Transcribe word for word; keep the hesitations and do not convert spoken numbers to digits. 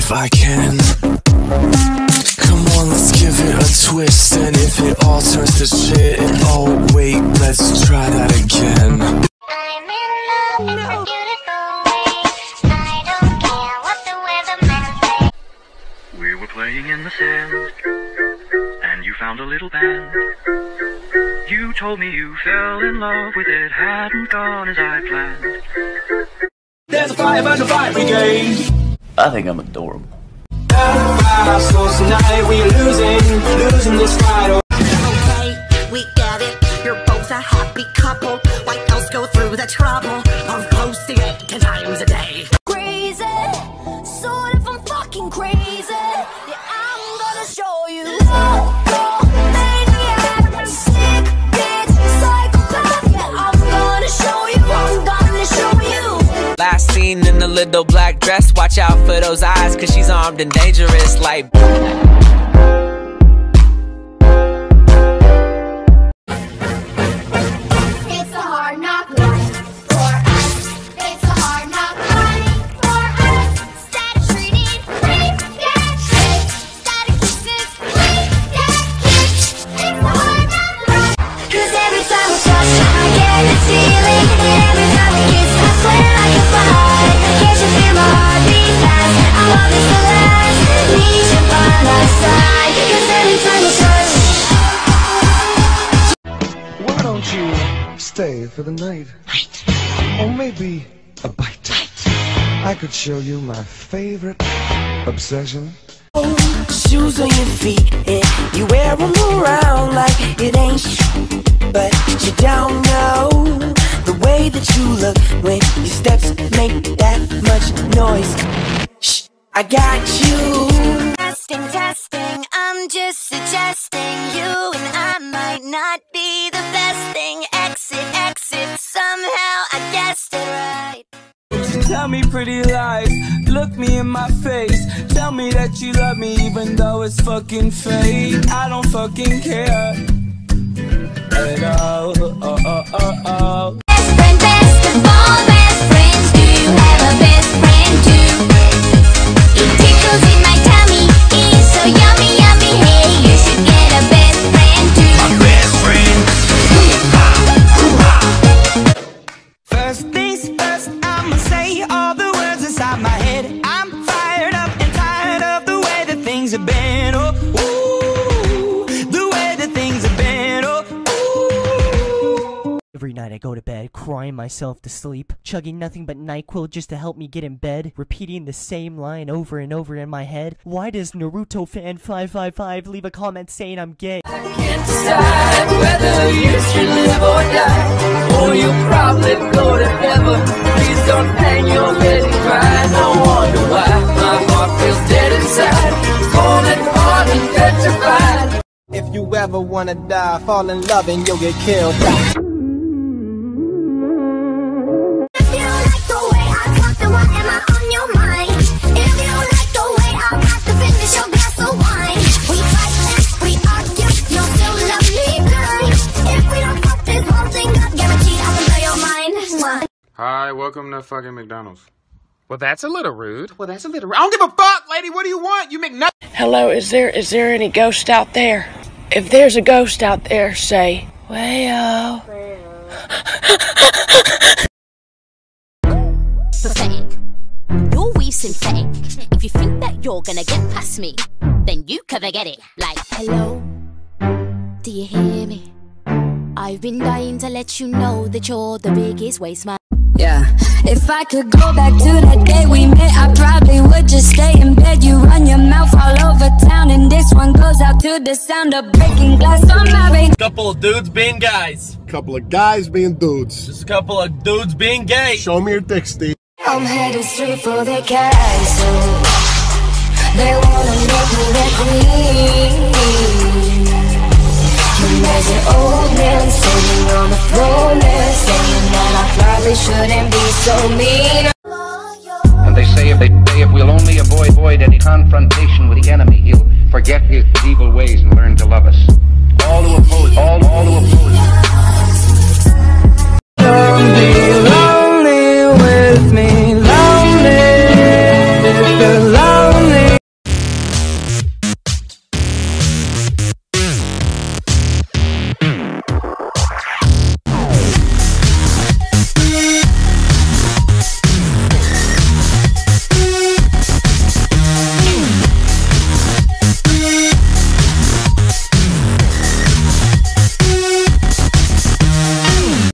if I can. Come on, let's give it a twist. And if it all turns to shit, oh wait, let's try that again. I'm in love with a beautiful way. I don't care what the weatherman says. We were playing in the sand, and you found a little band. You told me you fell in love with it, hadn't gone as I planned. There's a fire under fire brigade. I think I'm adorable. So tonight we're losing, losing this fight. Okay, we get it. You're both a happy couple. Why else go through the trouble of posting it ten times a day? Crazy, sort of I'm fucking crazy. Yeah, I'm gonna show you. Loco, maniac, sick bitch, psychopath. Yeah, I'm gonna show you. I'm gonna show you. Last seen in a little black dress. Watch out for those eyes, cause she's armed and dangerous like. It's a hard knock life for us. It's a hard knock life for us. Static treated, we get shit. Static kisses, we get kicked. It's a hard knock life. Cause every time we touch, I get this feeling. And every time we kiss, I swear I can fly. Can't you feel my heart beat fast? I want this to last. Need you by my side. Cause every time we touch. Why don't you stay for the night? Right. Or maybe a bite. I could show you my favorite obsession. Shoes on your feet and you wear them around like it ain't sh. But you don't know the way that you look when your steps make that much noise. Shh, I got you. Testing, testing, I'm just suggesting you and I might not be the best thing. Exit, exit, somehow I guessed it right. Tell me pretty lies, look me in my face. Tell me that you love me even though it's fucking fake. I don't fucking care at all. Oh, oh, oh, oh. Best friend, best of all best friends. Do you have a best friend too? It tickles in my tummy, it's so yummy, yummy. Hey, you should get a best friend too. My best friend. First things first, I'ma say all the words inside my head. I'm fired up and tired of the way that things have been. Oh, ooh, the way that things have been. Oh, ooh. Every night I go to bed, crying myself to sleep, chugging nothing but NyQuil just to help me get in bed, repeating the same line over and over in my head. Why does Naruto fan five five five leave a comment saying I'm gay? Can't decide whether you should live or die, or you'll probably go to heaven. Please don't hang your head and cry. No wonder why my heart feels dead inside, cold and hard and petrified. If you ever wanna die, fall in love and you'll get killed. If you like the way I talk, then why am I on your mind? If you like the way I got to finish your glass of wine. We fight, we argue, you'll still love me blind. If we don't fuck this whole thing up, guaranteed I will blow your mind. Hi, welcome to fucking McDonald's. Well, that's a little rude. Well, that's a little. I don't give a fuck, lady. What do you want? You make nothing. Hello, is there is there any ghost out there? If there's a ghost out there, say, Wayo. Pathetic. You're weak and fake. If you think that you're gonna get past me, then you can forget it. Like, hello, do you hear me? I've been dying to let you know that you're the biggest waste man. Yeah, if I could go back to that day we met, I probably would just stay in bed. You run your mouth all over town, and this one goes out to the sound of breaking glass on my veins. Couple of dudes being guys. Couple of guys being dudes. Just a couple of dudes being gay. Show me your dick, Steve. I'm headed straight for the castle. They wanna make me their queen. And there's an old man sitting on the throne there, saying that I probably shouldn't be so mean. And they say if they say if we'll only avoid, avoid any confrontation with the enemy, he'll forget his evil ways and learn to love us. All who oppose